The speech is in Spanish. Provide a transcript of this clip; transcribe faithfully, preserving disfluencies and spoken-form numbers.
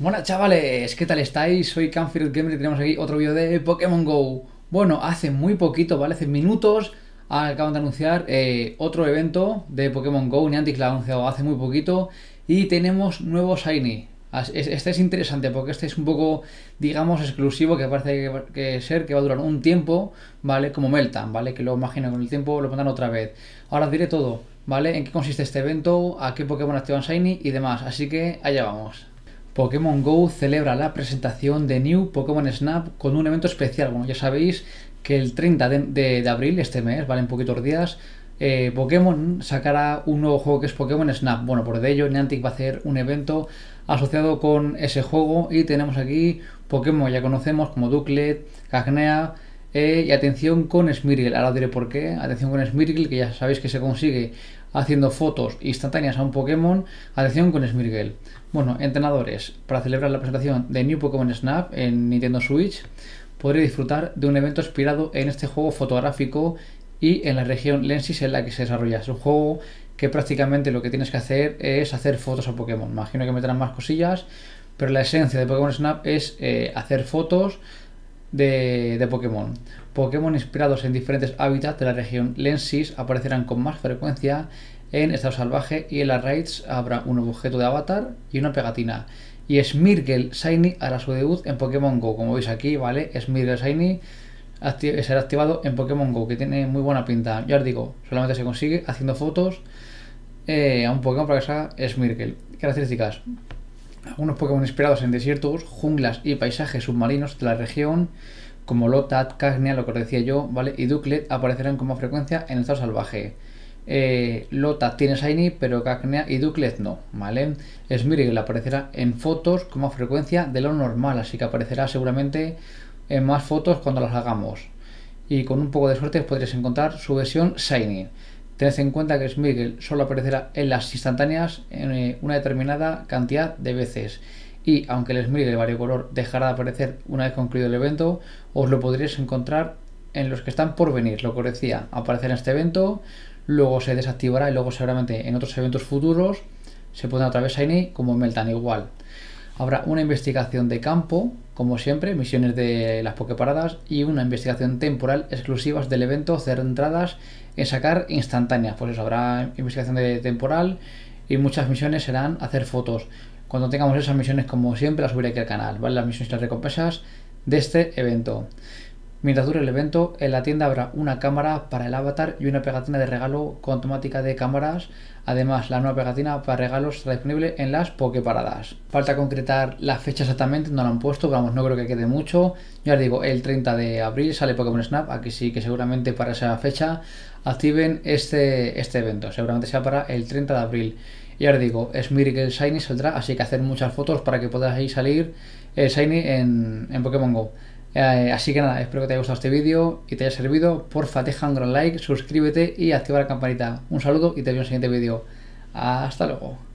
Buenas chavales, ¿qué tal estáis? Soy Canfield Gamer y tenemos aquí otro vídeo de Pokémon Go. Bueno, hace muy poquito, ¿vale? Hace minutos acaban de anunciar eh, otro evento de Pokémon Go. Niantic lo ha anunciado hace muy poquito y tenemos nuevo Shiny. As- es- Este es interesante porque este es un poco, digamos, exclusivo, que parece que, va- que ser que va a durar un tiempo, ¿vale? Como Meltan, ¿vale? Que lo imagino con el tiempo lo pondrán otra vez. Ahora os diré todo, ¿vale? En qué consiste este evento, a qué Pokémon activan Shiny y demás. Así que allá vamos. Pokémon Go celebra la presentación de New Pokémon Snap con un evento especial. Bueno, ya sabéis que el treinta de, de- de abril, este mes, vale, en poquitos días, eh, Pokémon sacará un nuevo juego que es Pokémon Snap. Bueno, por ello Niantic va a hacer un evento asociado con ese juego y tenemos aquí Pokémon ya conocemos como Duclet, Cagnea, eh, y atención con Smeargle. Ahora os diré por qué. Atención con Smeargle, que ya sabéis que se consigue haciendo fotos instantáneas a un Pokémon. Atención con Smeargle. Bueno, entrenadores, para celebrar la presentación de New Pokémon Snap en Nintendo Switch, podré disfrutar de un evento inspirado en este juego fotográfico y en la región Lensis en la que se desarrolla. Es un juego que prácticamente lo que tienes que hacer es hacer fotos a Pokémon. Imagino que meterán más cosillas, pero la esencia de Pokémon Snap es eh, hacer fotos de, de Pokémon. Pokémon inspirados en diferentes hábitats de la región Lensis aparecerán con más frecuencia en estado salvaje y en las raids habrá un nuevo objeto de avatar y una pegatina. Y Smeargle Shiny hará su debut en Pokémon Go, como veis aquí, ¿vale? Smeargle Shiny acti será activado en Pokémon Go, que tiene muy buena pinta. Ya os digo, solamente se consigue haciendo fotos eh, a un Pokémon para que salga Smeargle. Características: algunos Pokémon inspirados en desiertos, junglas y paisajes submarinos de la región, como Lotat, Cagnia, lo que os decía yo, ¿vale? Y Duclet aparecerán con más frecuencia en el estado salvaje. Eh, Lotat tiene Shiny, pero Cagnia y Duclet no, ¿vale? Smeargle aparecerá en fotos con más frecuencia de lo normal, así que aparecerá seguramente en más fotos cuando las hagamos. Y con un poco de suerte podréis encontrar su versión Shiny. Tened en cuenta que Smeargle solo aparecerá en las instantáneas en una determinada cantidad de veces. Y aunque el Smeargle variocolor dejará de aparecer una vez concluido el evento, os lo podréis encontrar en los que están por venir. Lo que os decía, aparecerá en este evento, luego se desactivará y luego seguramente en otros eventos futuros se pondrá otra vez Shiny como Meltan igual. Habrá una investigación de campo, como siempre, misiones de las Poképaradas y una investigación temporal exclusivas del evento centradas en sacar instantáneas. Pues eso, habrá investigación de temporal y muchas misiones serán hacer fotos. Cuando tengamos esas misiones, como siempre, las subiré aquí al canal, ¿vale? Las misiones y las recompensas de este evento. Mientras dure el evento, en la tienda habrá una cámara para el avatar y una pegatina de regalo con temática de cámaras. Además, la nueva pegatina para regalos estará disponible en las Poképaradas. Falta concretar la fecha exactamente, no la han puesto, pero vamos, no creo que quede mucho. Ya os digo, el treinta de abril sale Pokémon Snap, aquí sí que seguramente para esa fecha activen este, este evento. Seguramente sea para el treinta de abril. Y ya os digo, Smeargle Shiny saldrá, así que hacer muchas fotos para que podáis salir el Shiny en, en Pokémon Go. Eh, así que nada, espero que te haya gustado este vídeo y te haya servido. Porfa, deja un gran like, suscríbete y activa la campanita. Un saludo y te veo en el siguiente vídeo. Hasta luego.